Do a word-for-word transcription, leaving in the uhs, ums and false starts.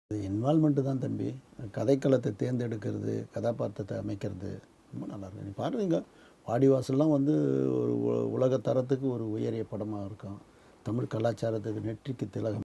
அது இன்வால்வ்மெண்ட்டு தான் தம்பி. கதைக்களத்த தேர்ந்தெடுக்கிறது, கதாபாத்திரத்த அமைக்கிறது ரொம்ப நல்லாயிருக்கு. நீ பாருங்க, வாடிவாசல்லாம் வந்து ஒரு உ உலக தரத்துக்கு ஒரு உயரிய படமா இருக்கும். தமிழ் கலாச்சாரத்துக்கு நெற்றிக்கு திலகம்.